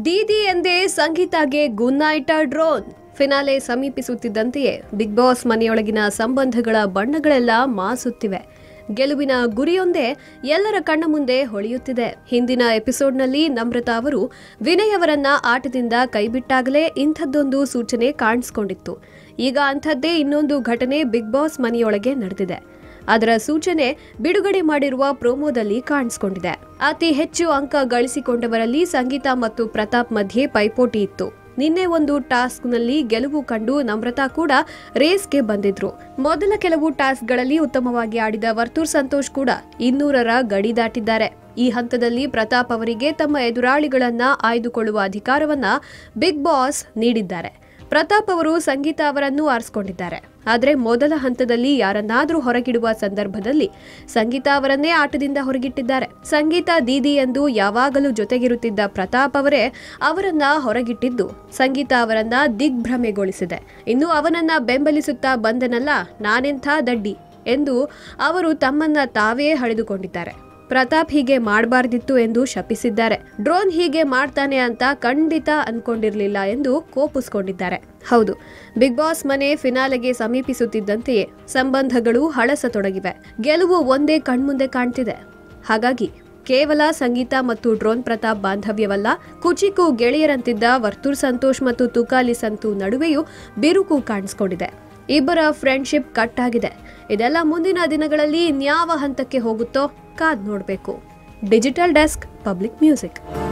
ದೀದಿ ಎಂದೇ ಸಂಗೀತಾಗೆ ಗುನ್ನಾಯಿಟ ಡ್ರೋನ್. ಫಿನಾಲೆ ಸಮೀಪಿಸುತ್ತಿದ್ದಂತೆಯೇ ಬಿಗ್ ಬಾಸ್ ಮನೆಯೊಳಗಿನ ಸಂಬಂಧಗಳ ಬಣ್ಣಗಳೆಲ್ಲ ಮಾಸುತ್ತಿವೆ. ಗೆಲುವಿನ ಗುರಿಯೊಂದೇ ಎಲ್ಲರ ಕಣ್ಣ ಮುಂದೆ ಹೊಳೆಯುತ್ತಿದೆ. ಹಿಂದಿನ ಎಪಿಸೋಡ್ನಲ್ಲಿ ನಮ್ರತಾ ಅವರು ವಿನಯ್ ಅವರನ್ನ ಆಟದಿಂದ ಕೈಬಿಟ್ಟಾಗಲೇ ಇಂಥದ್ದೊಂದು ಸೂಚನೆ ಕಾಣಿಸಿಕೊಂಡಿತ್ತು. ಈಗ ಅಂಥದ್ದೇ ಇನ್ನೊಂದು ಘಟನೆ ಬಿಗ್ ಬಾಸ್ ಮನೆಯೊಳಗೆ ನಡೆದಿದೆ. ಅದರ ಸೂಚನೆ ಬಿಡುಗಡೆ ಮಾಡಿರುವ ಪ್ರೋಮೋದಲ್ಲಿ ಕಾಣಿಸಿಕೊಂಡಿದೆ. ಅತಿ ಹೆಚ್ಚು ಅಂಕ ಗಳಿಸಿಕೊಂಡವರಲ್ಲಿ ಸಂಗೀತಾ ಮತ್ತು ಪ್ರತಾಪ್ ಮಧ್ಯೆ ಪೈಪೋಟಿ ಇತ್ತು. ನಿನ್ನೆ ಒಂದು ಟಾಸ್ಕ್ನಲ್ಲಿ ಗೆಲುವು ಕಂಡು ನಮ್ರತಾ ಕೂಡ ರೇಸ್ಗೆ ಬಂದಿದ್ರು. ಮೊದಲ ಕೆಲವು ಟಾಸ್ಕ್ಗಳಲ್ಲಿ ಉತ್ತಮವಾಗಿ ಆಡಿದ ವರ್ತೂರ್ ಸಂತೋಷ್ ಕೂಡ 200ರ ಗಡಿ ದಾಟಿದ್ದಾರೆ. ಈ ಹಂತದಲ್ಲಿ ಪ್ರತಾಪ್ ಅವರಿಗೆ ತಮ್ಮ ಎದುರಾಳಿಗಳನ್ನ ಆಯ್ದುಕೊಳ್ಳುವ ಅಧಿಕಾರವನ್ನ ಬಿಗ್ ಬಾಸ್ ನೀಡಿದ್ದಾರೆ. ಪ್ರತಾಪ್ ಅವರು ಸಂಗೀತಾ ಅವರನ್ನು ಆರಿಸಿಕೊಂಡಿದ್ದಾರೆ. ಆದರೆ ಮೊದಲ ಹಂತದಲ್ಲಿ ಯಾರನ್ನಾದ್ರೂ ಹೊರಗಿಡುವ ಸಂದರ್ಭದಲ್ಲಿ ಸಂಗೀತಾ ಅವರನ್ನೇ ಆಟದಿಂದ ಹೊರಗಿಟ್ಟಿದ್ದಾರೆ. ಸಂಗೀತಾ ದೀದಿ ಎಂದು ಯಾವಾಗಲೂ ಜೊತೆಗಿರುತ್ತಿದ್ದ ಪ್ರತಾಪ್ ಅವರೇ ಅವರನ್ನ ಹೊರಗಿಟ್ಟಿದ್ದು ಸಂಗೀತಾ ಅವರನ್ನ ದಿಗ್ಭ್ರಮೆಗೊಳಿಸಿದೆ. ಇನ್ನು ಅವನನ್ನ ಬೆಂಬಲಿಸುತ್ತಾ ಬಂದನಲ್ಲ ನಾನೆಂಥ ದಡ್ಡಿ ಎಂದು ಅವರು ತಮ್ಮನ್ನ ತಾವೇ ಹಳೆದುಕೊಂಡಿದ್ದಾರೆ. ಪ್ರತಾಪ್ ಹೀಗೆ ಮಾಡಬಾರ್ದಿತ್ತು ಎಂದು ಶಪಿಸಿದ್ದಾರೆ. ಡ್ರೋನ್ ಹೀಗೆ ಮಾಡ್ತಾನೆ ಅಂತ ಖಂಡಿತ ಅನ್ಕೊಂಡಿರ್ಲಿಲ್ಲ ಎಂದು ಕೋಪಿಸಿಕೊಂಡಿದ್ದಾರೆ. ಹೌದು, ಬಿಗ್ ಬಾಸ್ ಮನೆ ಫಿನಾಲೆಗೆ ಸಮೀಪಿಸುತ್ತಿದ್ದಂತೆಯೇ ಸಂಬಂಧಗಳು ಹಳಸತೊಡಗಿವೆ. ಗೆಲುವು ಒಂದೇ ಕಣ್ಮುಂದೆ ಕಾಣ್ತಿದೆ. ಹಾಗಾಗಿ ಕೇವಲ ಸಂಗೀತಾ ಮತ್ತು ಡ್ರೋನ್ ಪ್ರತಾಪ್ ಬಾಂಧವ್ಯವಲ್ಲ, ಕುಚಿಕು ಗೆಳೆಯರಂತಿದ್ದ ವರ್ತೂರ್ ಸಂತೋಷ್ ಮತ್ತು ತುಕಾಲಿ ಸಂತು ನಡುವೆಯೂ ಬಿರುಕು ಕಾಣಿಸಿಕೊಂಡಿದೆ. ಇಬ್ಬರ ಫ್ರೆಂಡ್ಶಿಪ್ ಕಟ್ ಆಗಿದೆ. ಇದೆಲ್ಲ ಮುಂದಿನ ದಿನಗಳಲ್ಲಿ ಇನ್ಯಾವ ಹಂತಕ್ಕೆ ಹೋಗುತ್ತೋ ಕಾದ್ ನೋಡಬೇಕು. Digital desk, public music.